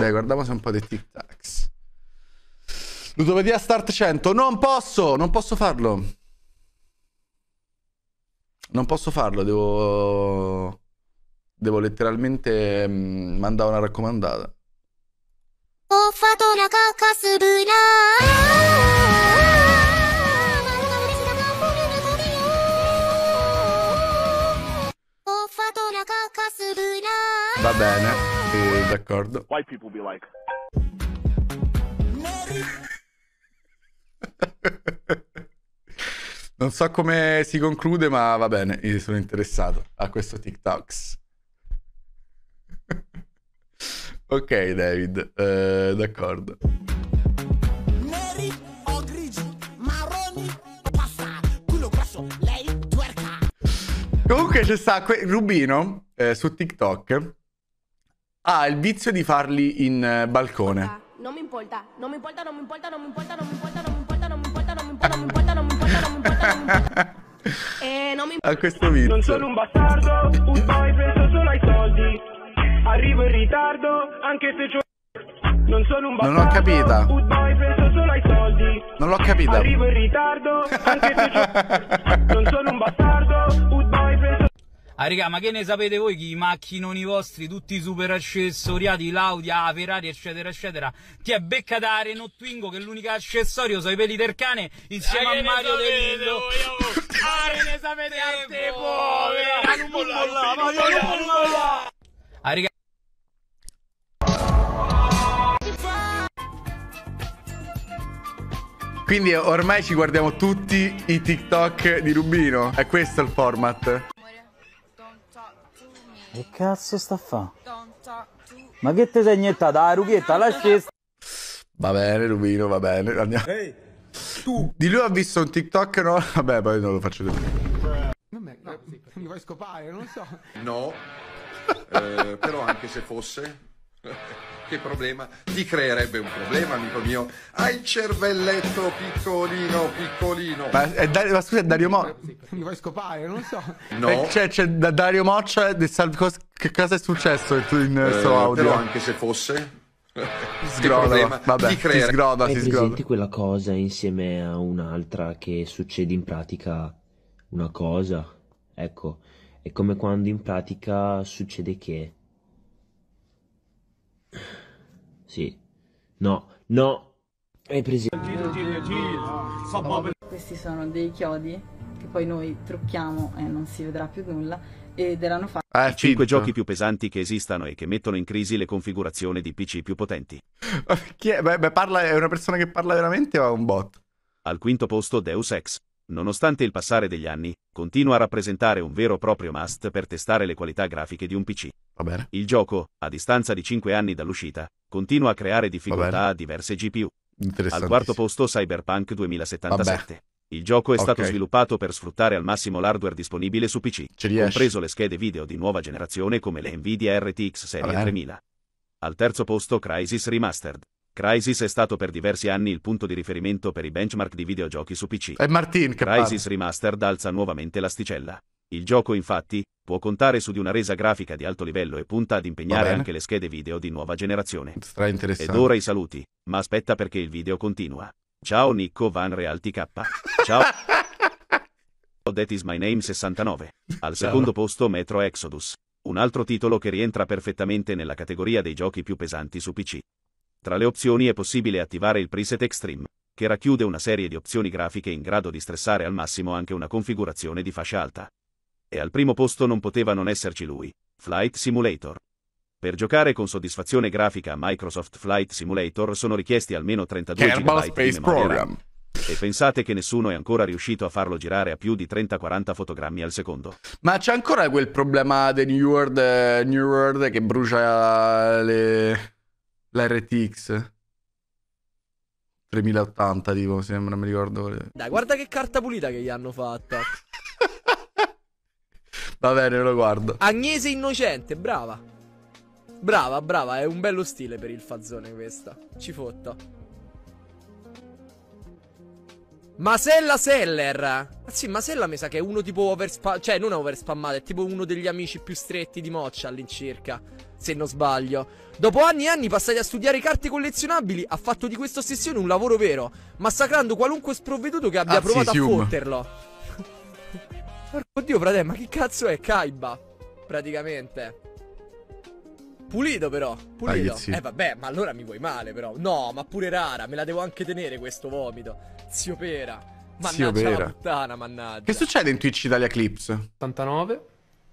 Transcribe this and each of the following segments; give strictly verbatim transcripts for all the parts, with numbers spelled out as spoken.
Dai, guardiamoci un po' dei Tic Tacs. Ludopatia Start cento. Non posso, non posso farlo. Non posso farlo, devo... Devo letteralmente mm, mandare una raccomandata. Ho fatto la cacca subula. Ho fatto la cacca subula. Va bene, sì, d'accordo. White people be like. Non so come si conclude, ma va bene, io sono interessato a questo TikToks. Ok, David, eh, d'accordo. Neri o grigi, marroni, passa, culo grosso, lei twerca. Comunque c'è sta que- Rubino eh, su TikTok ha il vizio di farli in eh, balcone. Non mi importa, non mi importa, non mi importa, non mi importa, non mi importa, non mi importa, non mi importa, non mi importa, non mi importa, non mi importa, non mi importa, non mi importa. E non mi Ha questo vizio. Non sono un bastardo, un poi penso solo ai soldi. Arrivo in ritardo, anche se c'ho... Non sono un bastardo, Non l'ho capita. un poi penso solo ai soldi. Non l'ho capita. Arrivo in ritardo, anche se c'ho... Non sono un bastardo, un poi penso... Ah raga, ma che ne sapete voi che i macchinoni vostri, tutti super accessoriati, l'Audi, la Ferrari, eccetera, eccetera, ti è becca da Renault Twingo, che l'unico accessorio sono i peli del cane, insieme a Mario De Lillo. Ah, che ne sapete a te, povera! Non mollare, non mollare! Ah raga... Quindi ormai ci guardiamo tutti i TikTok di Rubino. È questo il format. Che cazzo sta a fa? Ma che te sei iniettata la rughetta? Lasci. Va bene, Rubino, va bene. Andiamo. Ehi, tu! Di lui ho visto un TikTok, no? Vabbè, poi non lo faccio vedere. Vabbè, no, mi vuoi scopare, non so. No, eh, però anche se fosse, che problema? Ti creerebbe un problema, amico mio. Hai il cervelletto piccolino, piccolino. Ma, è Dario, ma scusa, è Dario Mo... Mi vuoi scopare, non so. No, Eh, c'è, c'è da Dario Moccia di Sal- cos- che cosa è successo in, in eh, sto audio? però anche se fosse, che Sgroda, problema? vabbè, Ti si creerebbe... sgroda, Hai si presenti sgroda. quella cosa insieme a un'altra che succede in pratica una cosa? Ecco, è come quando in pratica succede che... Sì. No, no. Hai presente? Questi sono dei chiodi che poi noi trucchiamo e non si vedrà più nulla ed erano fatti. Ah, I cinque giochi più pesanti che esistano e che mettono in crisi le configurazioni di P C più potenti. Chi è? Beh, beh, parla, è una persona che parla veramente o è un bot? Al quinto posto Deus Ex. Nonostante il passare degli anni, continua a rappresentare un vero e proprio must per testare le qualità grafiche di un P C. Va bene. Il gioco, a distanza di cinque anni dall'uscita, continua a creare difficoltà a diverse G P U. Al quarto posto Cyberpunk duemilasettantasette. Vabbè. Il gioco è stato Ok. sviluppato per sfruttare al massimo l'hardware disponibile su P C, Ci riesci. compreso le schede video di nuova generazione come le Nvidia R T X Serie Vabbè. tremila. Al terzo posto Crysis Remastered. Crysis è stato per diversi anni il punto di riferimento per i benchmark di videogiochi su P C. È Martin che Crysis Remastered alza nuovamente l'asticella. Il gioco, infatti, può contare su di una resa grafica di alto livello e punta ad impegnare bene. anche le schede video di nuova generazione. Stra interessante. Ed ora i saluti, ma aspetta perché il video continua. Ciao Nico Van Realty K. Ciao. That is my name sessantanove. Al Ciao. secondo posto Metro Exodus. Un altro titolo che rientra perfettamente nella categoria dei giochi più pesanti su P C. Tra le opzioni è possibile attivare il preset Extreme, che racchiude una serie di opzioni grafiche in grado di stressare al massimo anche una configurazione di fascia alta. E al primo posto non poteva non esserci lui, Flight Simulator. Per giocare con soddisfazione grafica a Microsoft Flight Simulator sono richiesti almeno trentadue Kerbal gigabyte di Space memoria Program. RAM. E pensate che nessuno è ancora riuscito a farlo girare a più di trenta quaranta fotogrammi al secondo. Ma c'è ancora quel problema del New World, eh, New World che brucia le... l'R T X? tremilaottanta tipo, sembra, mi ricordo. Dai, guarda che carta pulita che gli hanno fatta. Va bene, lo guardo. Agnese innocente, brava. Brava, brava, è un bello stile per il fazzone questa. Ci fotta. Masella Seller. Ah sì, Masella mi sa che è uno tipo overspam. Cioè, non è overspammato, è tipo uno degli amici più stretti di Moccia all'incirca. se non sbaglio. Dopo anni e anni passati a studiare carte collezionabili, ha fatto di questa ossessione un lavoro vero, massacrando qualunque sprovveduto che abbia Ah, provato sì, a Sium. fotterlo. Oddio, fratello, ma che cazzo è Kaiba? Praticamente. Pulito però, pulito. Ragazzi. Eh vabbè, ma allora mi vuoi male però. No, ma pure rara, me la devo anche tenere questo vomito. Zio Pera. Zio Mannaggia la Pera. puttana, mannaggia. Che succede in Twitch Italia Clips? ottantanove.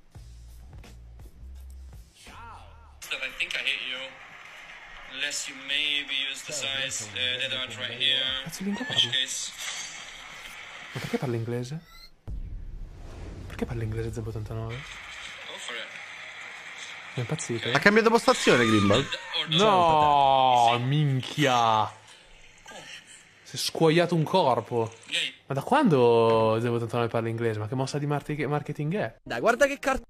I think I hit you. Unless you maybe use the size uh, that are right here. Cazzo lingua In which parli? case, Ma perché parla inglese? Perché parla inglese Zeb ottantanove? go for it. È impazzito? Ha cambiato postazione Grimbal? No, minchia. Si è scuoiato un corpo. Ma da quando Zeb ottantanove parla inglese? Ma che mossa di marti- marketing è? Dai, guarda che carta.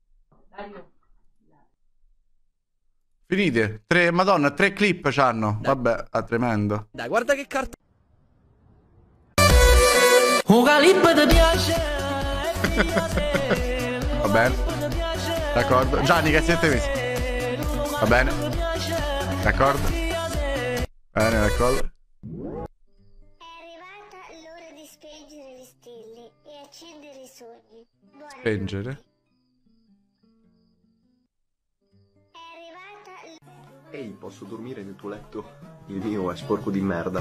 Finite. Tre, madonna, tre clip c'hanno. Vabbè, ah, tremendo. Dai, guarda che carta. Va bene. D'accordo. Gianni, che siete messi? Va bene. D'accordo. Bene, d'accordo. Spengere. Ehi, posso dormire nel tuo letto? Il mio è sporco di merda.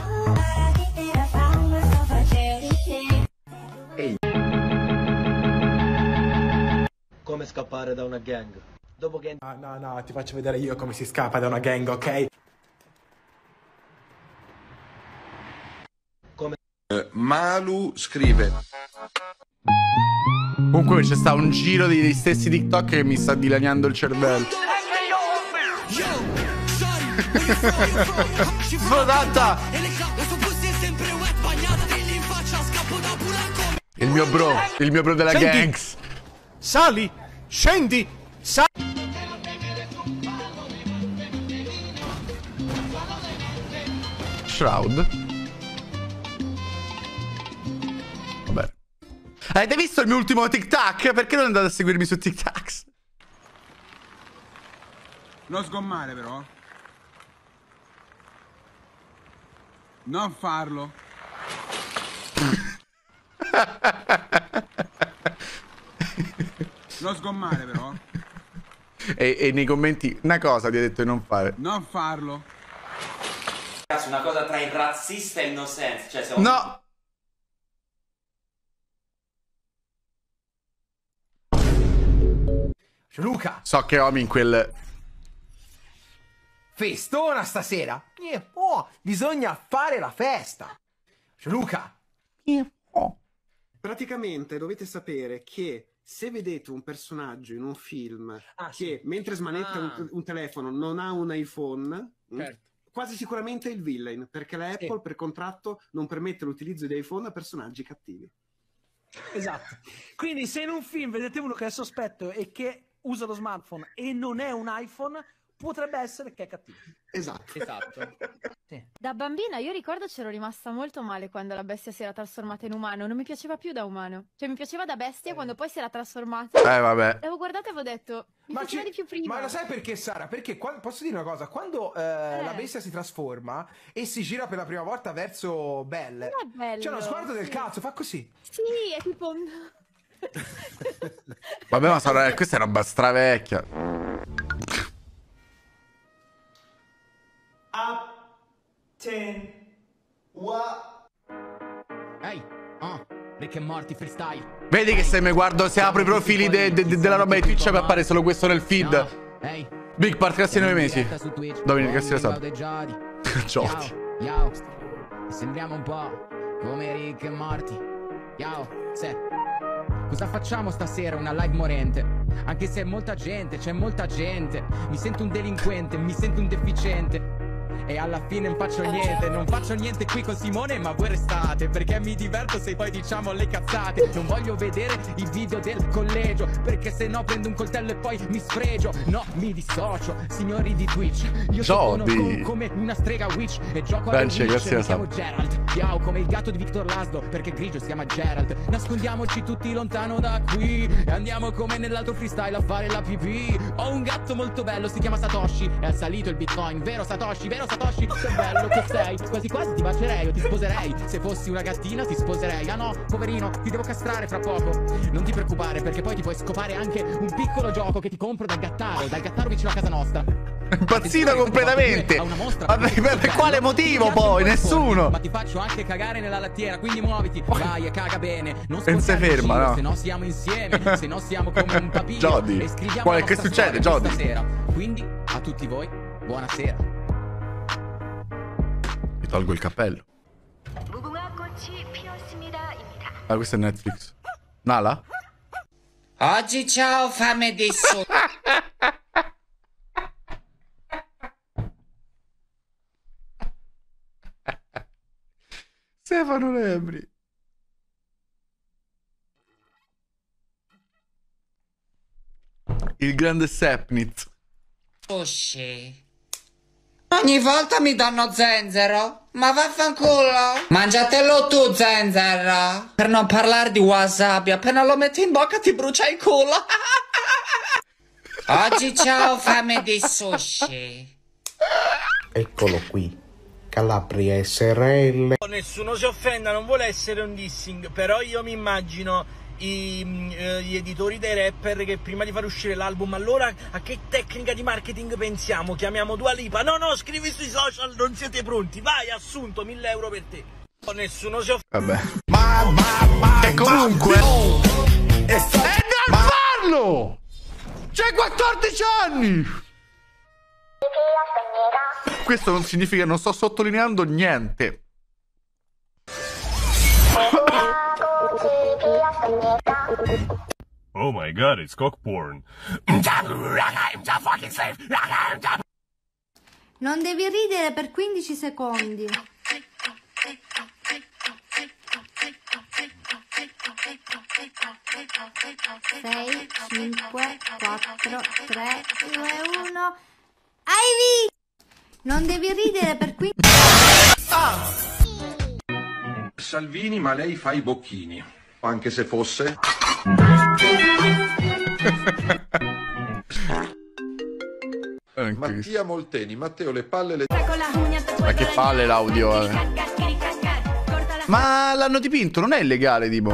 Ehi. Come scappare da una gang? Dopo che... No, no, no, ti faccio vedere io come si scappa da una gang, ok? Eh, Malu scrive. Comunque c'è sta un giro degli stessi TikTok che mi sta dilaniando il cervello. Sfodata! Il mio bro, il mio bro della Senti. gangs. Sali, scendi, sali. Shroud. Vabbè. Avete visto il mio ultimo TikTok? Perché non andate a seguirmi su TikTok? Non sgommare però. Non farlo. Non sgommare però. E, e nei commenti una cosa ti ha detto di non fare. Non farlo. Ragazzi, una cosa tra il razzista e il no sense. Cioè, siamo... No! Luca, So che Omi in quel... festona stasera. Eh, oh, bisogna fare la festa. Luca. Praticamente dovete sapere che se vedete un personaggio in un film Ah, che sì. mentre smanetta Ah. un, un telefono non ha un iPhone, mh, Certo. quasi sicuramente è il villain, perché la Apple Sì. per contratto non permette l'utilizzo di iPhone a personaggi cattivi. Esatto. Quindi se in un film vedete uno che è sospetto e che usa lo smartphone e non è un iPhone, potrebbe essere che è cattivo. Esatto. Esatto. Da bambina io ricordo c'ero rimasta molto male quando la bestia si era trasformata in umano, non mi piaceva più da umano. Cioè mi piaceva da bestia quando poi si era trasformata. Eh, vabbè. L'avevo guardata e avevo detto, mi Ma, piaceva ci- di più prima. ma lo sai perché, Sara? Perché qua- posso dire una cosa? Quando eh, la bestia si trasforma e si gira per la prima volta verso Belle, Non è bello, c'è uno sguardo del sì. cazzo, fa così. Sì, è tipo un... Vabbè, ma sarà... questa è roba stravecchia. Ten. What? Ehi, oh, Rick e Morty freestyle. Vedi che se mi guardo, se apro i profili de- de- de- della roba di Twitch mi appare solo questo nel feed. Ehi, Big Part Cassi nove mesi. Dominic Cassi Ciao, Sab. Jody. Jody. Ciao, sembriamo un po' come Rick e Morty. Ciao, se. Cosa facciamo stasera? Una live morente. Anche se è molta gente, c'è molta gente. Mi sento un delinquente, mi sento un deficiente. E alla fine non faccio niente, non faccio niente qui con Simone, ma voi restate, perché mi diverto se poi diciamo le cazzate. Non voglio vedere i video del collegio, perché se no prendo un coltello e poi mi sfregio. No, mi dissocio, signori di Twitch. Io sono Jody. come una strega witch e gioco a Bence, Witch, grazie a mi chiamo Sab. Gerald. Yao, come il gatto di Victor Laszlo, perché grigio si chiama Geralt. Nascondiamoci tutti lontano da qui e andiamo come nell'altro freestyle a fare la pipì. Ho un gatto molto bello, si chiama Satoshi, è salito il bitcoin, vero Satoshi, vero Satoshi? Che bello che sei, quasi quasi ti bacerei o ti sposerei. Se fossi una gattina ti sposerei. Ah no, poverino, ti devo castrare fra poco. Non ti preoccupare, perché poi ti puoi scopare anche un piccolo gioco che ti compro dal gattaro, dal gattaro vicino a casa nostra. Impazzita completamente. Ma per, per quale motivo poi? Nessuno. Ma ti faccio anche cagare nella lattiera, quindi muoviti, vai e caga bene. Non si ferma, no? Se no siamo insieme, se no siamo come un papino. Jody, e scriviamo quale, la che nostra succede, storia Jody? stasera. Quindi a tutti voi, buonasera. Mi tolgo il cappello. Ah, questo è Netflix. Nala? Oggi ciao, fame di su. Stefano Lebri. Il grande Sepnit. Sushi. Ogni volta mi danno zenzero. Ma vaffanculo. Mangiatelo tu, zenzero. Per non parlare di wasabi, appena lo metti in bocca ti brucia il culo. Oggi ciao, fame di sushi. Eccolo qui. Calabria S R L. Nessuno si offenda, non vuole essere un dissing, però io mi immagino i, eh, gli editori dei rapper che prima di far uscire l'album, allora a che tecnica di marketing pensiamo? Chiamiamo Dua Lipa? No, no, scrivi sui social, non siete pronti, vai, assunto, mille euro per te. Nessuno si offenda. Vabbè. E comunque è da farlo! C'hai quattordici anni! Questo non significa, non sto sottolineando niente. Oh my god, it's cock porn. Non devi ridere per quindici secondi. sei, cinque, quattro, tre, due, uno. Ivy! Non devi ridere per qui. Ah! Salvini, ma lei fa i bocchini. Anche se fosse. Mattia Molteni, Matteo, le palle le. Ma che palle l'audio, eh. Ma l'hanno dipinto, non è illegale, tipo.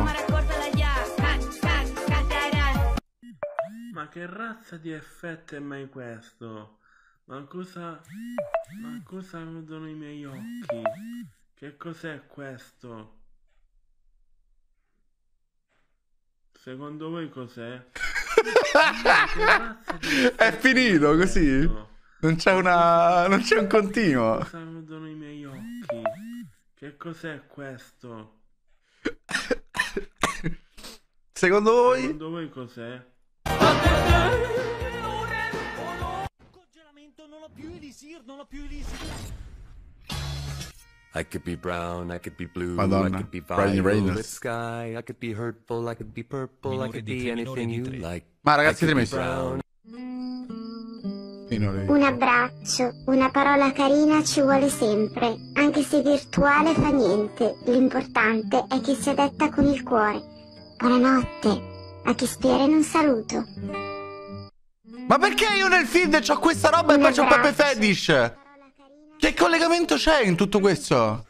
Ma che razza di effetto è mai questo? Ma cosa... Ma cosa vedono i miei occhi? Che cos'è questo? Secondo voi cos'è? È finito così? Non c'è una... non c'è un continuo. Cosa vedono i miei occhi? Che cos'è questo? Secondo voi? Secondo voi cos'è? Non ho più elisir, non ho più elisir. I could be brown, I could be blue, Madonna. I could be Brian Reynolds. violet sky, I could be hurtful, I could be purple, I could be anything you like. Ma ragazzi, tre mesi. Un abbraccio, una parola carina ci vuole sempre, anche se virtuale fa niente. L'importante è che sia detta con il cuore. Buonanotte, a chi spera in un saluto. Ma perché io nel feed c'ho questa roba e poi c'ho Pepe Fetish? Che collegamento c'è in tutto questo?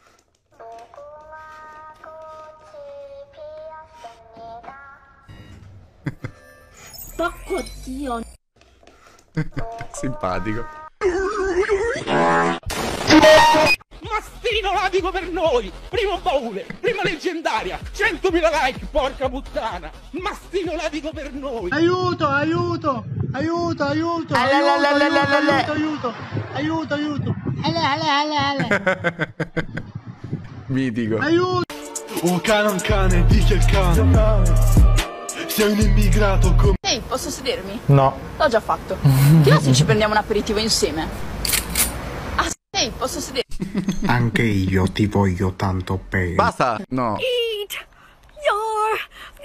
Pacco Simpatico. Mastino Ladico per noi! Primo baule, prima leggendaria, centomila like, porca puttana! Mastino Ladico per noi! Aiuto, aiuto, aiuto, aiuto, aiuto, aiuto, aiuto, aiuto, ale, ale, ale, ale. Mitico. Aiuto! Un cane, un cane, dice il cane. Sei un immigrato come... Ehi, posso sedermi? No. L'ho già fatto. Ti va se ci prendiamo un aperitivo insieme? Ah, ehi, posso sedermi? Anche io ti voglio tanto bene. Basta! No. Eat your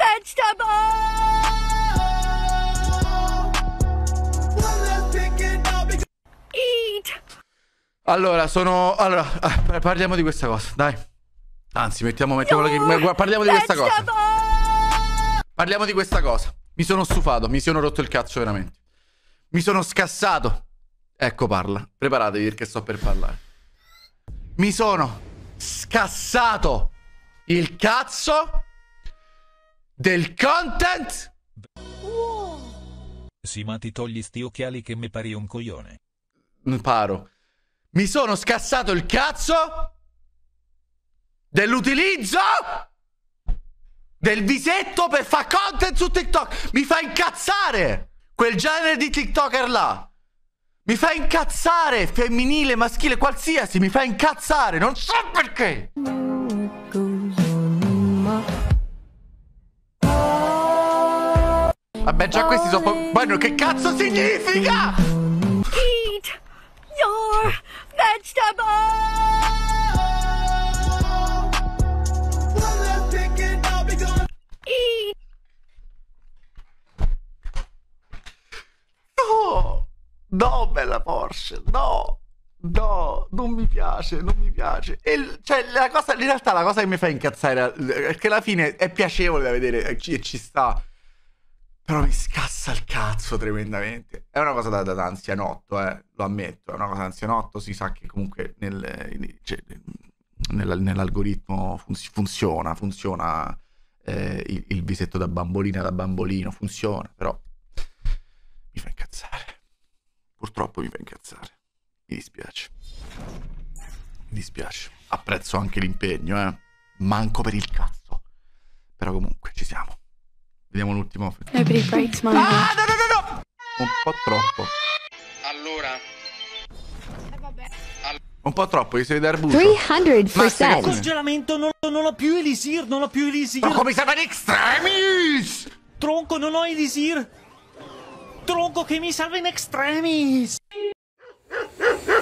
vegetables! Eat! Allora, sono... Allora, ah, parliamo di questa cosa, dai. Anzi, mettiamo, mettiamo che... parliamo di questa cosa. Parliamo di questa cosa. Mi sono stufato, mi sono rotto il cazzo veramente. Mi sono scassato. Ecco, parla. Preparatevi perché sto per parlare. Mi sono scassato il cazzo del content. Sì, ma ti togli sti occhiali che mi pari un coglione. Non paro. Mi sono scassato il cazzo dell'utilizzo del visetto per fare content su TikTok. Mi fa incazzare quel genere di TikToker là. Mi fa incazzare, femminile, maschile, qualsiasi, mi fa incazzare, non so perché. Vabbè, già questi sono... Bueno, che cazzo significa? Eat your vegetables! Eat. No! No, bella Porsche, no, no, non mi piace, non mi piace. E, cioè, la cosa, in realtà la cosa che mi fa incazzare è che alla fine è piacevole da vedere e ci, e ci sta, però mi scassa il cazzo tremendamente. È una cosa da, da, da anzianotto, eh, lo ammetto, è una cosa da anzianotto, si sa che comunque nel, cioè, nel, nell'algoritmo fun funziona, funziona eh, il, il visetto da bambolina da bambolino, funziona, però mi fa incazzare. Purtroppo mi fa incazzare. Mi dispiace. Mi dispiace. Apprezzo anche l'impegno, eh. Manco per il cazzo. Però comunque ci siamo. Vediamo l'ultimo. Nobody breaks my heart. Ah, no, no, no, no! Un po' troppo. Allora. Un po' troppo, gli sei d'arbusto. trecento percent. Congelamento, non, non ho più elisir, non ho più elisir. Ma come serve in extremis? Tronco, non ho elisir. Tronco che mi salva in extremis.